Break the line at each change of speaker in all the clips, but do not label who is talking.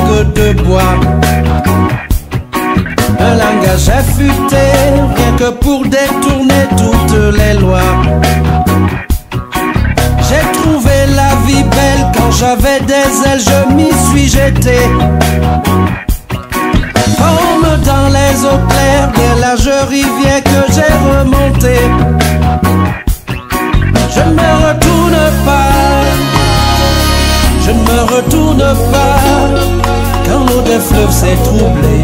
langue de bois. Un langage affûté, rien que pour détourner toutes les lois. J'ai trouvé la vie belle quand j'avais des ailes, je m'y suis jeté. Comme dans les eaux claires des larges rivières que j'ai remontées. Je ne me retourne pas, je ne me retourne pas quand l'eau des fleuves s'est troublée.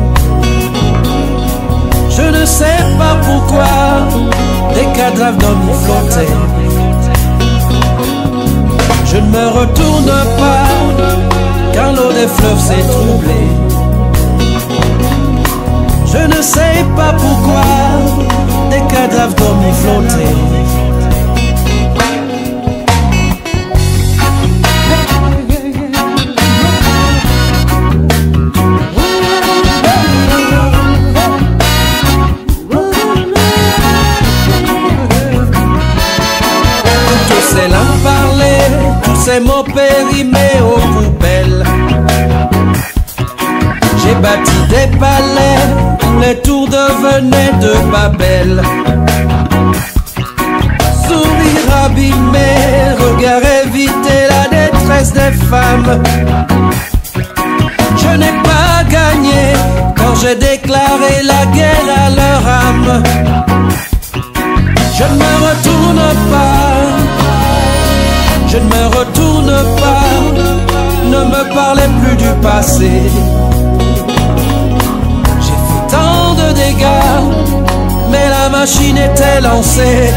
Je ne sais pas pourquoi des cadavres d'hommes y flottaient. Je ne me retourne pas quand l'eau des fleuves s'est troublée. Je ne sais pas pourquoi des cadavres d'hommes y flottaient. Tous ces langues parlées, tous ces mots périmés aux poubelles. J'ai bâti des palais, les tours devenaient de Babel. Sourire abîmé, regard évité, la détresse des femmes. Je n'ai pas gagné quand j'ai déclaré la guerre à leur âme. Je ne me retourne pas, je ne me retourne pas, ne me parlez plus du passé. J'ai fait tant de dégâts, mais la machine était lancée.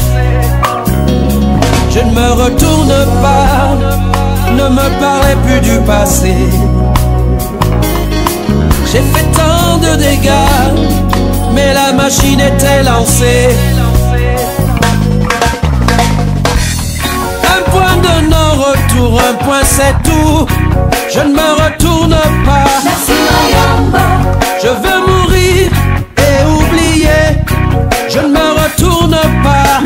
Je ne me retourne pas, ne me parlez plus du passé. J'ai fait tant de dégâts, mais la machine était lancée. Un point de non-retour, un point c'est tout. Je ne me retourne pas. Je veux mourir et oublier. Je ne me retourne pas.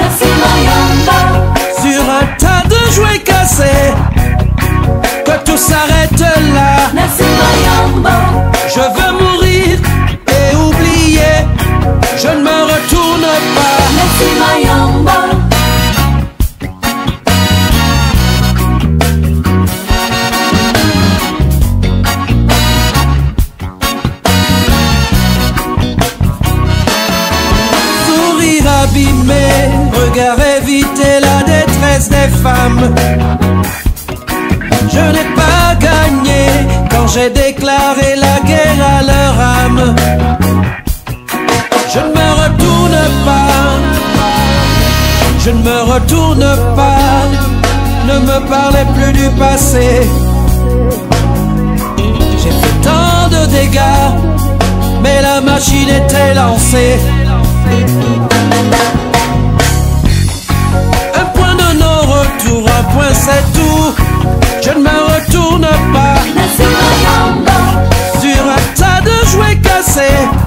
Sur un tas de jouets cassés, que tout s'arrête là. Je veux mourir et oublier. Je ne me retourne pas. Sourire abîmé, regard évité, la détresse des femmes. Je n'ai pas gagné quand j'ai déclaré la guerre à leur âme. Je ne me retourne pas, je ne me retourne pas, ne me parlez plus du passé. J'ai fait tant de dégâts, mais la machine était lancée. Un point de non-retour, un point c'est tout. Je ne me retourne pas. Sur un tas de jouets cassés,